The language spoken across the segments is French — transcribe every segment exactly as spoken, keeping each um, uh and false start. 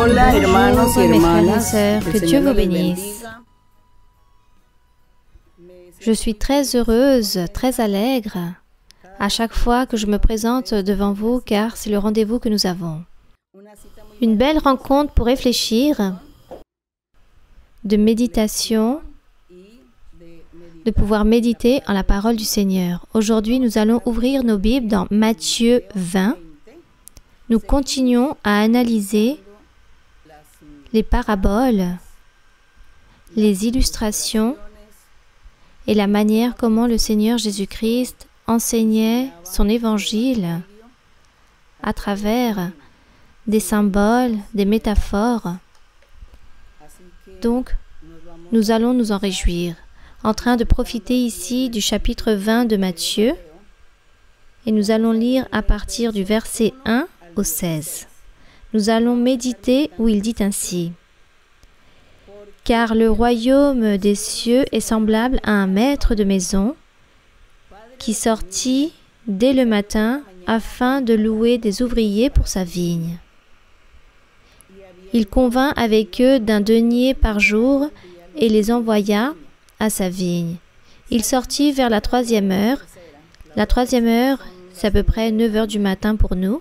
Hola, hermanos y Bonjour mes frères et hermanas. sœurs, El que Señor Dieu vous les bénisse. bendiga. Je suis très heureuse, très allègre à chaque fois que je me présente devant vous car c'est le rendez-vous que nous avons. Une belle rencontre pour réfléchir, de méditation, de pouvoir méditer en la parole du Seigneur. Aujourd'hui, nous allons ouvrir nos Bibles dans Matthieu vingt. Nous continuons à analyser les paraboles, les illustrations et la manière comment le Seigneur Jésus-Christ enseignait son évangile à travers des symboles, des métaphores. Donc, nous allons nous en réjouir, en train de profiter ici du chapitre vingt de Matthieu, et nous allons lire à partir du verset un au seize. Nous allons méditer où il dit ainsi: « Car le royaume des cieux est semblable à un maître de maison qui sortit dès le matin afin de louer des ouvriers pour sa vigne. Il convint avec eux d'un denier par jour et les envoya à sa vigne. Il sortit vers la troisième heure. La troisième heure, c'est à peu près neuf heures du matin pour nous.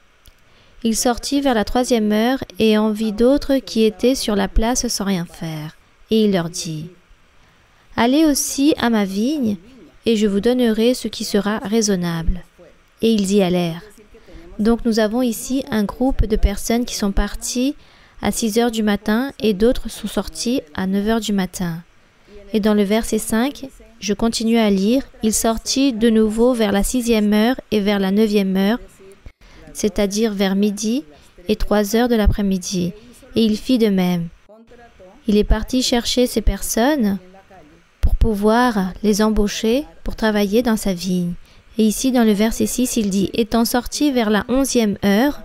Il sortit vers la troisième heure et en vit d'autres qui étaient sur la place sans rien faire. Et il leur dit: « Allez aussi à ma vigne, et je vous donnerai ce qui sera raisonnable. » Et ils y allèrent. Donc nous avons ici un groupe de personnes qui sont parties à six heures du matin et d'autres sont sortis à neuf heures du matin. Et dans le verset cinq, je continue à lire: « Il sortit de nouveau vers la sixième heure et vers la neuvième heure, c'est-à-dire vers midi et trois heures de l'après-midi. Et il fit de même. Il est parti chercher ces personnes pour pouvoir les embaucher pour travailler dans sa vigne. » Et ici, dans le verset six, il dit: « Étant sorti vers la onzième heure,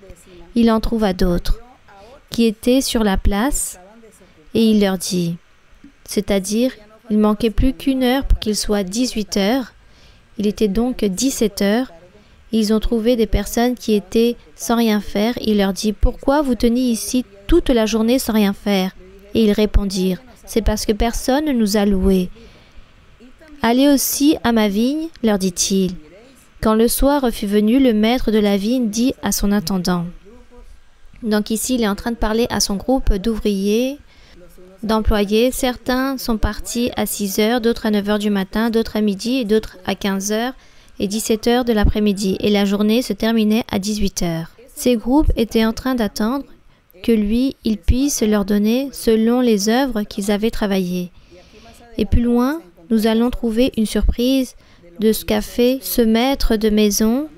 il en trouva d'autres qui étaient sur la place, et il leur dit, c'est-à-dire, il manquait plus qu'une heure pour qu'il soit dix-huit heures, il était donc dix-sept heures, ils ont trouvé des personnes qui étaient sans rien faire. Il leur dit: « Pourquoi vous tenez ici toute la journée sans rien faire ?» Et ils répondirent: « C'est parce que personne ne nous a loués. » « Allez aussi à ma vigne, leur dit-il. Quand le soir fut venu, le maître de la vigne dit à son intendant. » Donc ici, il est en train de parler à son groupe d'ouvriers, d'employés. Certains sont partis à six heures, d'autres à neuf heures du matin, d'autres à midi et d'autres à quinze heures et dix-sept heures de l'après-midi. Et la journée se terminait à dix-huit heures. Ces groupes étaient en train d'attendre que lui, il puisse leur donner selon les œuvres qu'ils avaient travaillées. Et plus loin, nous allons trouver une surprise de ce qu'a fait ce maître de maison,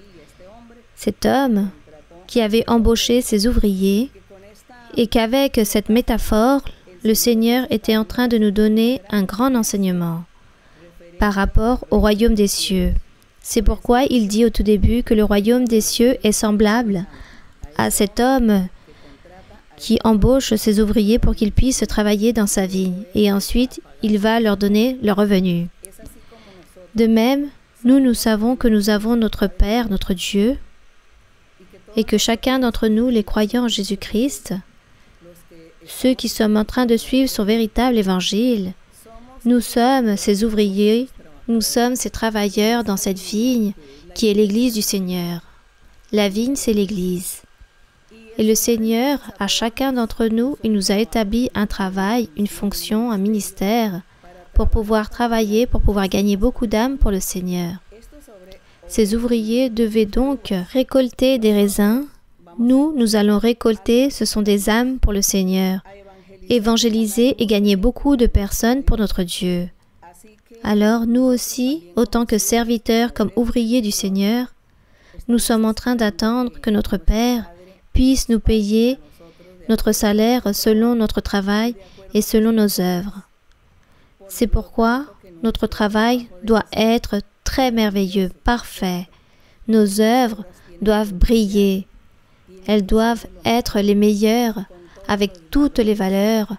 cet homme qui avait embauché ses ouvriers, et qu'avec cette métaphore, le Seigneur était en train de nous donner un grand enseignement par rapport au royaume des cieux. C'est pourquoi il dit au tout début que le royaume des cieux est semblable à cet homme qui embauche ses ouvriers pour qu'ils puissent travailler dans sa vigne, et ensuite il va leur donner leur revenu. De même, nous, nous savons que nous avons notre Père, notre Dieu, et que chacun d'entre nous, les croyants en Jésus-Christ, ceux qui sommes en train de suivre son véritable évangile, nous sommes ses ouvriers, nous sommes ses travailleurs dans cette vigne qui est l'Église du Seigneur. La vigne, c'est l'Église. Et le Seigneur, à chacun d'entre nous, il nous a établi un travail, une fonction, un ministère, pour pouvoir travailler, pour pouvoir gagner beaucoup d'âmes pour le Seigneur. Ces ouvriers devaient donc récolter des raisins. Nous, nous allons récolter, ce sont des âmes pour le Seigneur. Évangéliser et gagner beaucoup de personnes pour notre Dieu. Alors, nous aussi, autant que serviteurs comme ouvriers du Seigneur, nous sommes en train d'attendre que notre Père puisse nous payer notre salaire selon notre travail et selon nos œuvres. C'est pourquoi notre travail doit être très merveilleux, parfait. Nos œuvres doivent briller. Elles doivent être les meilleures, avec toutes les valeurs,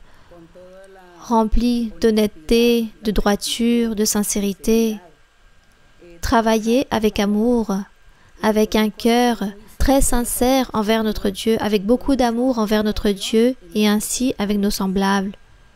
remplies d'honnêteté, de droiture, de sincérité. Travailler avec amour, avec un cœur très sincère envers notre Dieu, avec beaucoup d'amour envers notre Dieu et ainsi avec nos semblables.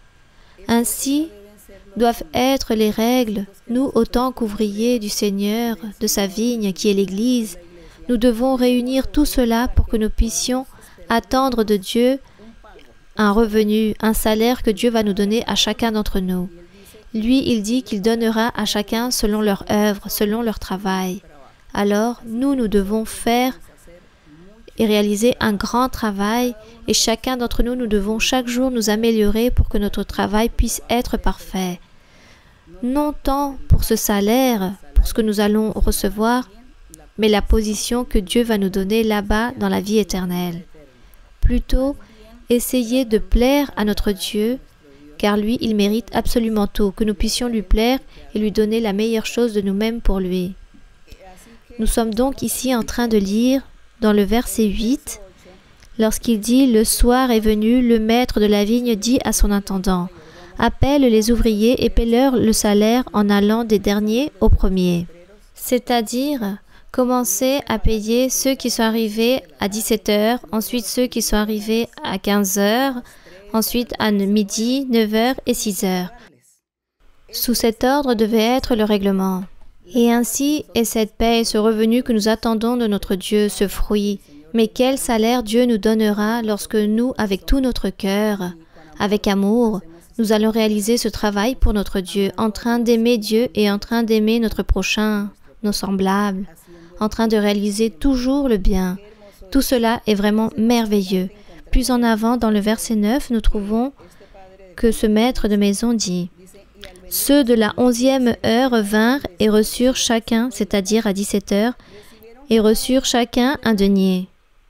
Ainsi doivent être les règles, nous autant qu'ouvriers du Seigneur, de sa vigne qui est l'Église. Nous devons réunir tout cela pour que nous puissions attendre de Dieu un revenu, un salaire que Dieu va nous donner à chacun d'entre nous. Lui, il dit qu'il donnera à chacun selon leur œuvre, selon leur travail. Alors, nous, nous devons faire et réaliser un grand travail et chacun d'entre nous, nous devons chaque jour nous améliorer pour que notre travail puisse être parfait. Non tant pour ce salaire, pour ce que nous allons recevoir, mais la position que Dieu va nous donner là-bas dans la vie éternelle. Plutôt, essayer de plaire à notre Dieu, car lui, il mérite absolument tout, que nous puissions lui plaire et lui donner la meilleure chose de nous-mêmes pour lui. Nous sommes donc ici en train de lire dans le verset huit, lorsqu'il dit « Le soir est venu, le maître de la vigne dit à son intendant, « Appelle les ouvriers et paie-leur le salaire en allant des derniers aux premiers. » C'est-à-dire, commencer à payer ceux qui sont arrivés à dix-sept heures, ensuite ceux qui sont arrivés à quinze heures, ensuite à midi, neuf heures et six heures. Sous cet ordre devait être le règlement. Et ainsi est cette paix et ce revenu que nous attendons de notre Dieu, ce fruit. Mais quel salaire Dieu nous donnera lorsque nous, avec tout notre cœur, avec amour, nous allons réaliser ce travail pour notre Dieu, en train d'aimer Dieu et en train d'aimer notre prochain, nos semblables, en train de réaliser toujours le bien. Tout cela est vraiment merveilleux. Plus en avant, dans le verset neuf, nous trouvons que ce maître de maison dit « Ceux de la onzième heure vinrent et reçurent chacun, c'est-à-dire à dix-sept heures, et reçurent chacun un denier.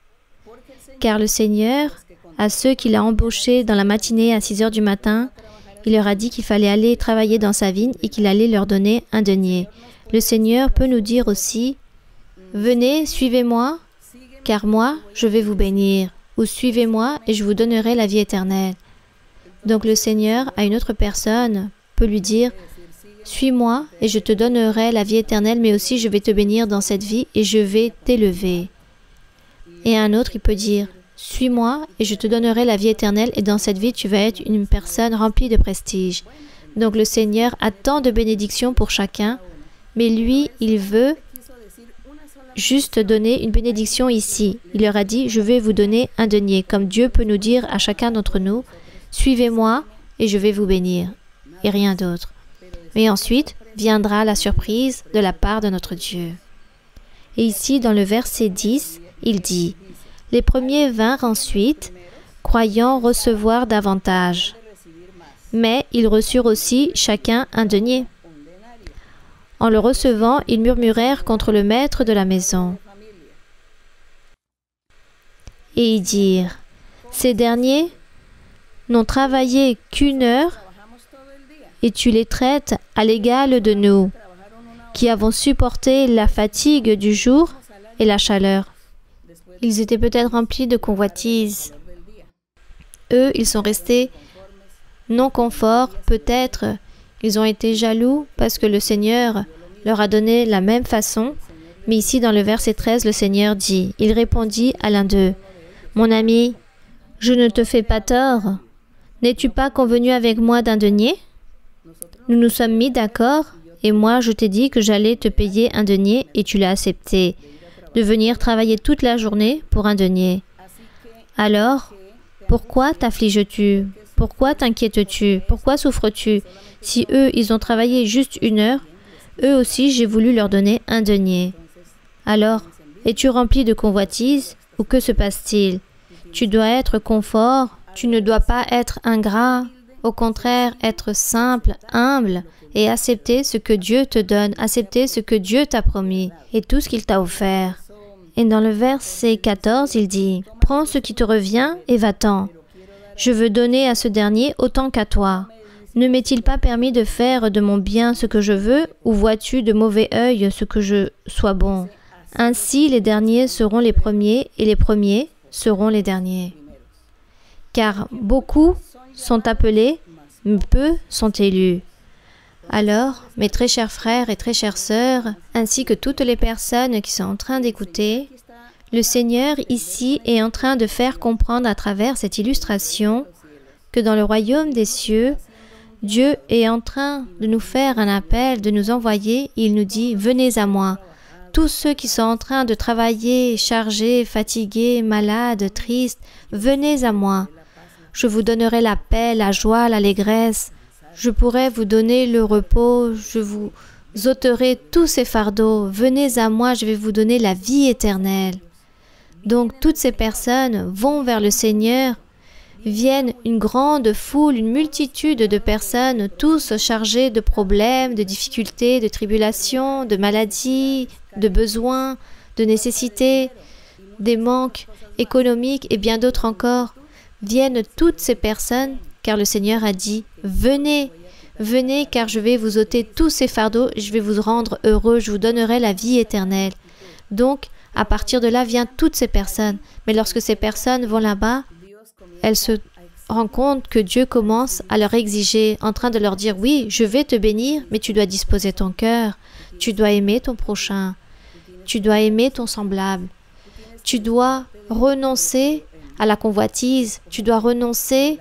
Car le Seigneur, à ceux qu'il a embauchés dans la matinée à six heures du matin, il leur a dit qu'il fallait aller travailler dans sa vigne et qu'il allait leur donner un denier. Le Seigneur peut nous dire aussi « Venez, suivez-moi, car moi, je vais vous bénir. » Ou « Suivez-moi et je vous donnerai la vie éternelle. » Donc le Seigneur, à une autre personne, peut lui dire « Suis-moi et je te donnerai la vie éternelle, mais aussi je vais te bénir dans cette vie et je vais t'élever. » Et à un autre, il peut dire « Suis-moi et je te donnerai la vie éternelle et dans cette vie, tu vas être une personne remplie de prestige. » Donc le Seigneur a tant de bénédictions pour chacun, mais lui, il veut juste donner une bénédiction ici. Il leur a dit « Je vais vous donner un denier », comme Dieu peut nous dire à chacun d'entre nous « Suivez-moi et je vais vous bénir » et rien d'autre. Mais ensuite viendra la surprise de la part de notre Dieu. Et ici, dans le verset dix, il dit « Les premiers vinrent ensuite, croyant recevoir davantage. Mais ils reçurent aussi chacun un denier. En le recevant, ils murmurèrent contre le maître de la maison. Et ils dirent, « Ces derniers n'ont travaillé qu'une heure, et tu les traites à l'égal de nous, qui avons supporté la fatigue du jour et la chaleur. » Ils étaient peut-être remplis de convoitise. Eux, ils sont restés non conforts, peut-être. Ils ont été jaloux parce que le Seigneur leur a donné la même façon. Mais ici, dans le verset treize, le Seigneur dit, il répondit à l'un d'eux, « Mon ami, je ne te fais pas tort. N'es-tu pas convenu avec moi d'un denier? Nous nous sommes mis d'accord, et moi je t'ai dit que j'allais te payer un denier, et tu l'as accepté, de venir travailler toute la journée pour un denier. Alors, pourquoi t'affliges-tu? Pourquoi t'inquiètes-tu? Pourquoi souffres-tu? Si eux, ils ont travaillé juste une heure, eux aussi, j'ai voulu leur donner un denier. Alors, es-tu rempli de convoitise ou que se passe-t-il? Tu dois être confort, tu ne dois pas être ingrat, au contraire, être simple, humble et accepter ce que Dieu te donne, accepter ce que Dieu t'a promis et tout ce qu'il t'a offert. Et dans le verset quatorze, il dit, « Prends ce qui te revient et va-t'en. Je veux donner à ce dernier autant qu'à toi. Ne m'est-il pas permis de faire de mon bien ce que je veux, ou vois-tu de mauvais œil ce que je sois bon? Ainsi les derniers seront les premiers, et les premiers seront les derniers. Car beaucoup sont appelés, mais peu sont élus. » Alors, mes très chers frères et très chères sœurs, ainsi que toutes les personnes qui sont en train d'écouter, Le Seigneur ici est en train de faire comprendre à travers cette illustration que dans le royaume des cieux, Dieu est en train de nous faire un appel, de nous envoyer. Il nous dit « Venez à moi ». Tous ceux qui sont en train de travailler, chargés, fatigués, malades, tristes, venez à moi. Je vous donnerai la paix, la joie, l'allégresse. Je pourrai vous donner le repos. Je vous ôterai tous ces fardeaux. Venez à moi, je vais vous donner la vie éternelle. Donc, toutes ces personnes vont vers le Seigneur, viennent une grande foule, une multitude de personnes, tous chargés de problèmes, de difficultés, de tribulations, de maladies, de besoins, de nécessités, des manques économiques et bien d'autres encore. Viennent toutes ces personnes, car le Seigneur a dit « Venez, venez, car je vais vous ôter tous ces fardeaux, je vais vous rendre heureux, je vous donnerai la vie éternelle. » Donc, à partir de là, viennent toutes ces personnes. Mais lorsque ces personnes vont là-bas, elles se rendent compte que Dieu commence à leur exiger, en train de leur dire « Oui, je vais te bénir, mais tu dois disposer ton cœur. Tu dois aimer ton prochain. Tu dois aimer ton semblable. Tu dois renoncer à la convoitise. Tu dois renoncer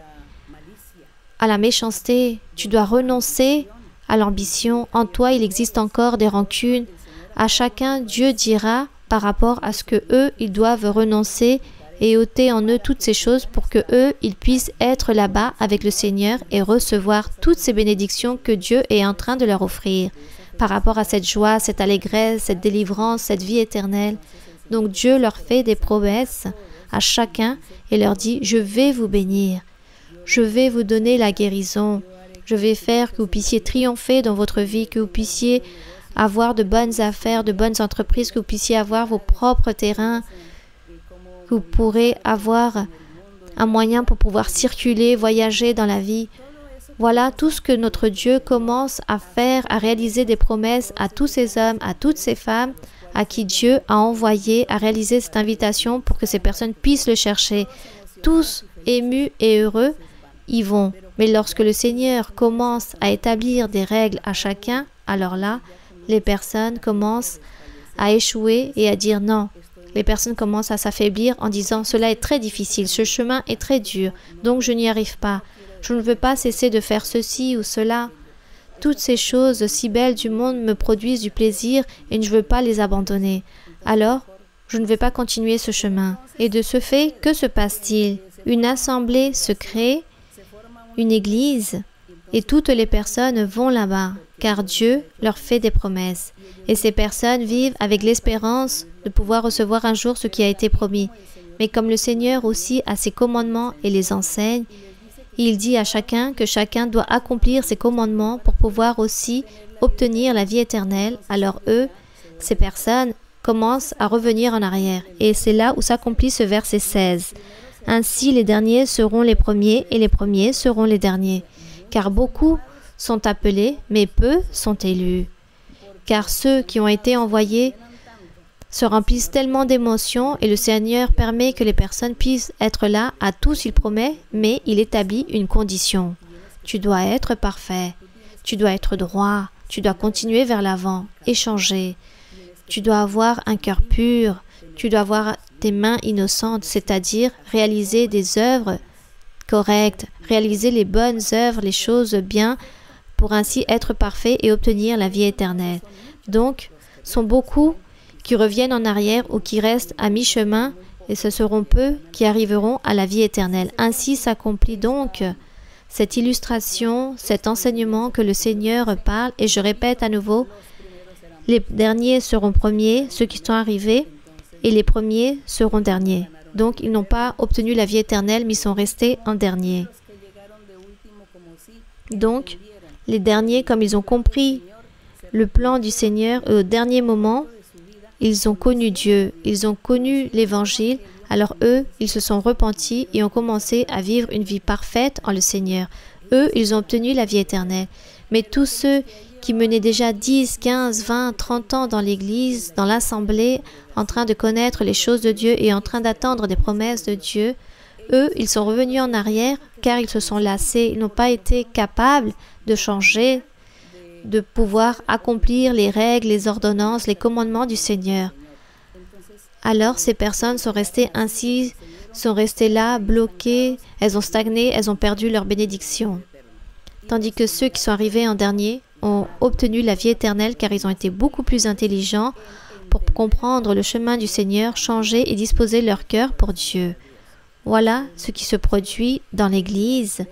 à la méchanceté. Tu dois renoncer à l'ambition. En toi, il existe encore des rancunes. À chacun, Dieu dira par rapport à ce que eux, ils doivent renoncer et ôter en eux toutes ces choses pour que eux, ils puissent être là-bas avec le Seigneur et recevoir toutes ces bénédictions que Dieu est en train de leur offrir par rapport à cette joie, cette allégresse, cette délivrance, cette vie éternelle. Donc Dieu leur fait des promesses à chacun et leur dit « Je vais vous bénir, je vais vous donner la guérison, je vais faire que vous puissiez triompher dans votre vie, que vous puissiez avoir de bonnes affaires, de bonnes entreprises, que vous puissiez avoir vos propres terrains, que vous pourrez avoir un moyen pour pouvoir circuler, voyager dans la vie. » Voilà tout ce que notre Dieu commence à faire, à réaliser des promesses à tous ces hommes, à toutes ces femmes, à qui Dieu a envoyé à réaliser cette invitation pour que ces personnes puissent le chercher. Tous émus et heureux, y vont. Mais lorsque le Seigneur commence à établir des règles à chacun, alors là, les personnes commencent à échouer et à dire non. Les personnes commencent à s'affaiblir en disant « Cela est très difficile, ce chemin est très dur, donc je n'y arrive pas. Je ne veux pas cesser de faire ceci ou cela. Toutes ces choses si belles du monde me produisent du plaisir et je ne veux pas les abandonner. Alors, je ne vais pas continuer ce chemin. » Et de ce fait, que se passe-t-il? Une assemblée se crée, une église, et toutes les personnes vont là-bas, car Dieu leur fait des promesses. Et ces personnes vivent avec l'espérance de pouvoir recevoir un jour ce qui a été promis. Mais comme le Seigneur aussi a ses commandements et les enseigne, il dit à chacun que chacun doit accomplir ses commandements pour pouvoir aussi obtenir la vie éternelle. Alors eux, ces personnes, commencent à revenir en arrière. Et c'est là où s'accomplit ce verset seize. « Ainsi les derniers seront les premiers et les premiers seront les derniers. Car beaucoup sont appelés, mais peu sont élus. Car ceux qui ont été envoyés se remplissent tellement d'émotions et le Seigneur permet que les personnes puissent être là. À tous il promet, mais il établit une condition. Tu dois être parfait, tu dois être droit, tu dois continuer vers l'avant, échanger. Tu dois avoir un cœur pur, tu dois avoir des mains innocentes, c'est-à-dire réaliser des œuvres correctes, réaliser les bonnes œuvres, les choses bien, pour ainsi être parfait et obtenir la vie éternelle. Donc, sont beaucoup qui reviennent en arrière ou qui restent à mi-chemin, et ce seront peu qui arriveront à la vie éternelle. Ainsi s'accomplit donc cette illustration, cet enseignement que le Seigneur parle, et je répète à nouveau, les derniers seront premiers, ceux qui sont arrivés, et les premiers seront derniers. Donc, ils n'ont pas obtenu la vie éternelle, mais ils sont restés en dernier. Donc, les derniers, comme ils ont compris le plan du Seigneur, au dernier moment, ils ont connu Dieu, ils ont connu l'Évangile, alors eux, ils se sont repentis et ont commencé à vivre une vie parfaite en le Seigneur. Eux, ils ont obtenu la vie éternelle. Mais tous ceux qui menaient déjà dix, quinze, vingt, trente ans dans l'Église, dans l'Assemblée, en train de connaître les choses de Dieu et en train d'attendre des promesses de Dieu, eux, ils sont revenus en arrière car ils se sont lassés, ils n'ont pas été capables de changer, de pouvoir accomplir les règles, les ordonnances, les commandements du Seigneur. alors ces personnes sont restées ainsi, sont restées là, bloquées, elles ont stagné, elles ont perdu leur bénédiction. Tandis que ceux qui sont arrivés en dernier ont obtenu la vie éternelle car ils ont été beaucoup plus intelligents pour comprendre le chemin du Seigneur, changer et disposer leur cœur pour Dieu. Voilà ce qui se produit dans l'Église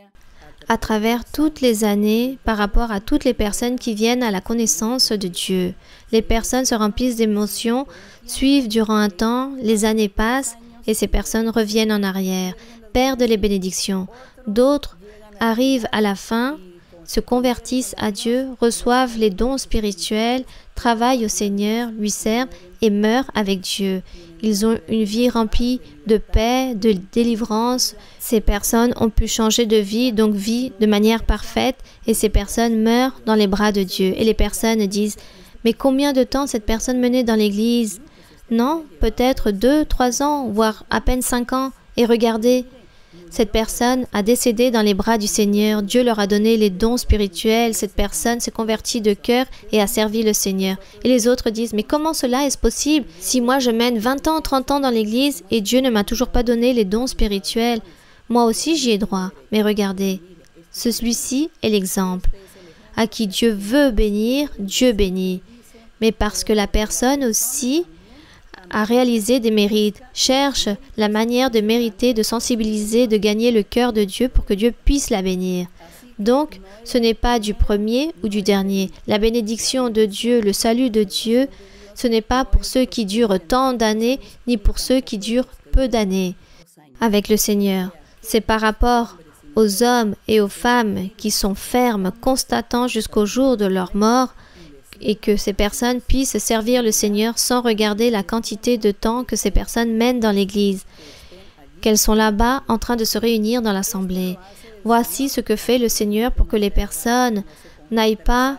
à travers toutes les années par rapport à toutes les personnes qui viennent à la connaissance de Dieu. Les personnes se remplissent d'émotions, suivent durant un temps, les années passent et ces personnes reviennent en arrière, perdent les bénédictions. D'autres arrivent à la fin, se convertissent à Dieu, reçoivent les dons spirituels, travaillent au Seigneur, lui servent et meurent avec Dieu. Ils ont une vie remplie de paix, de délivrance. Ces personnes ont pu changer de vie, donc vie de manière parfaite, et ces personnes meurent dans les bras de Dieu. Et les personnes disent, mais combien de temps cette personne menait dans l'Église? Non, peut-être deux, trois ans, voire à peine cinq ans. Et regardez, cette personne a décédé dans les bras du Seigneur. Dieu leur a donné les dons spirituels. Cette personne s'est convertie de cœur et a servi le Seigneur. Et les autres disent, mais comment cela est-ce possible si moi je mène vingt ans, trente ans dans l'Église et Dieu ne m'a toujours pas donné les dons spirituels? Moi aussi j'y ai droit. Mais regardez, celui-ci est l'exemple. À qui Dieu veut bénir, Dieu bénit. Mais parce que la personne aussi à réaliser des mérites, cherche la manière de mériter, de sensibiliser, de gagner le cœur de Dieu pour que Dieu puisse la bénir. Donc, ce n'est pas du premier ou du dernier. La bénédiction de Dieu, le salut de Dieu, ce n'est pas pour ceux qui durent tant d'années, ni pour ceux qui durent peu d'années avec le Seigneur. C'est par rapport aux hommes et aux femmes qui sont fermes, constatant jusqu'au jour de leur mort, et que ces personnes puissent servir le Seigneur sans regarder la quantité de temps que ces personnes mènent dans l'Église, qu'elles sont là-bas en train de se réunir dans l'assemblée. Voici ce que fait le Seigneur pour que les personnes n'aillent pas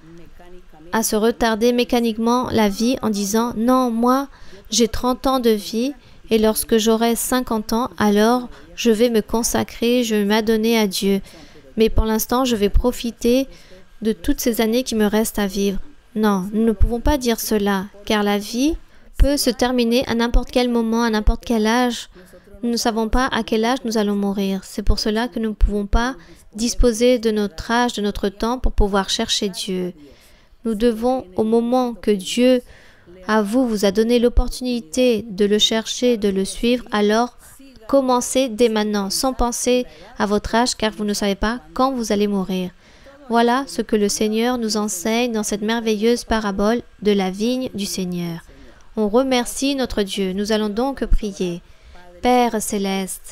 à se retarder mécaniquement la vie en disant « Non, moi, j'ai trente ans de vie et lorsque j'aurai cinquante ans, alors je vais me consacrer, je vais m'adonner à Dieu. Mais pour l'instant, je vais profiter de toutes ces années qui me restent à vivre. » Non, nous ne pouvons pas dire cela, car la vie peut se terminer à n'importe quel moment, à n'importe quel âge. Nous ne savons pas à quel âge nous allons mourir. C'est pour cela que nous ne pouvons pas disposer de notre âge, de notre temps pour pouvoir chercher Dieu. Nous devons, au moment que Dieu, à vous, vous a donné l'opportunité de le chercher, de le suivre, alors commencez dès maintenant, sans penser à votre âge, car vous ne savez pas quand vous allez mourir. Voilà ce que le Seigneur nous enseigne dans cette merveilleuse parabole de la vigne du Seigneur. On remercie notre Dieu. Nous allons donc prier. Père céleste,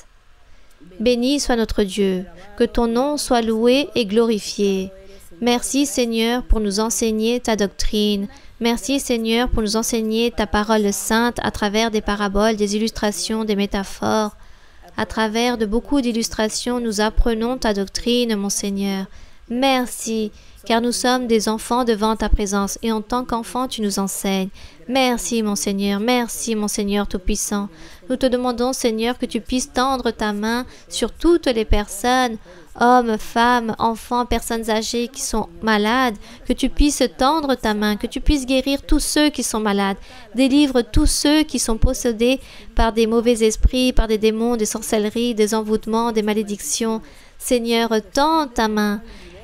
béni soit notre Dieu, que ton nom soit loué et glorifié. Merci Seigneur pour nous enseigner ta doctrine. Merci Seigneur pour nous enseigner ta parole sainte à travers des paraboles, des illustrations, des métaphores. À travers de beaucoup d'illustrations, nous apprenons ta doctrine, mon Seigneur. Merci, car nous sommes des enfants devant ta présence, et en tant qu'enfants, tu nous enseignes. Merci, mon Seigneur, merci, mon Seigneur Tout-Puissant. Nous te demandons, Seigneur, que tu puisses tendre ta main sur toutes les personnes, hommes, femmes, enfants, personnes âgées qui sont malades, que tu puisses tendre ta main, que tu puisses guérir tous ceux qui sont malades, délivre tous ceux qui sont possédés par des mauvais esprits, par des démons, des sorcelleries, des envoûtements, des malédictions. Seigneur, tends ta main.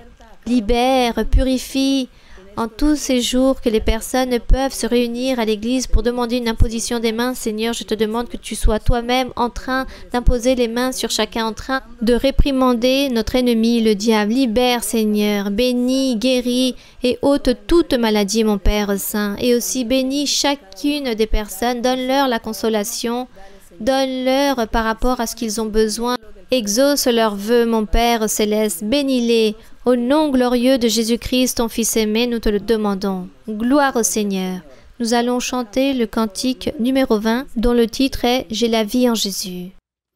Libère, purifie en tous ces jours que les personnes peuvent se réunir à l'église pour demander une imposition des mains. Seigneur, je te demande que tu sois toi-même en train d'imposer les mains sur chacun, en train de réprimander notre ennemi, le diable. Libère, Seigneur, bénis, guéris et ôte toute maladie, mon Père Saint. Et aussi bénis chacune des personnes, donne-leur la consolation, donne-leur par rapport à ce qu'ils ont besoin. Exauce leurs vœux, mon Père Céleste, bénis-les. Au nom glorieux de Jésus-Christ, ton Fils aimé, nous te le demandons. Gloire au Seigneur. Nous allons chanter le cantique numéro vingt, dont le titre est « J'ai la vie en Jésus ».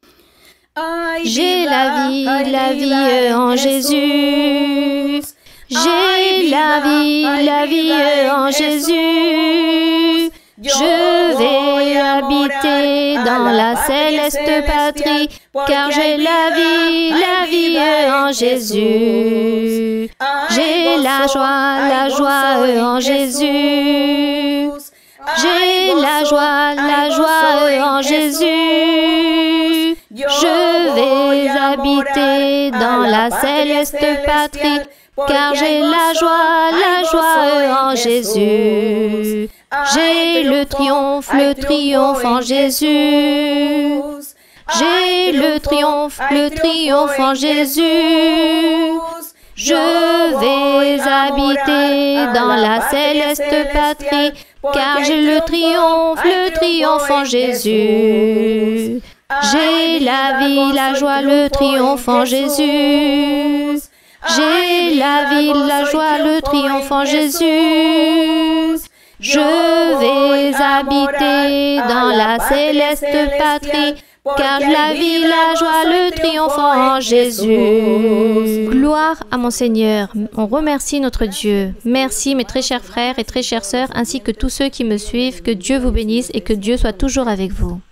J'ai la vie, la vie en Jésus. J'ai la vie, la vie en Jésus. Je vais habiter dans la céleste patrie, car j'ai la vie, la vie en Jésus. J'ai la joie, la joie en Jésus. J'ai la joie, la joie en Jésus. Je vais habiter dans la céleste patrie, car j'ai la joie, la joie en Jésus. J'ai le triomphe, le triomphe en Jésus. J'ai le triomphe, le triomphe en Jésus. Je vais habiter dans la céleste patrie, car j'ai le triomphe, le triomphe en Jésus. J'ai la vie, la joie, le triomphe en Jésus. J'ai la vie, la joie, le triomphe en Jésus. Je vais habiter dans la céleste patrie, car la vie, la joie, le triomphe en Jésus. Gloire à mon Seigneur. On remercie notre Dieu. Merci mes très chers frères et très chères sœurs, ainsi que tous ceux qui me suivent. Que Dieu vous bénisse et que Dieu soit toujours avec vous.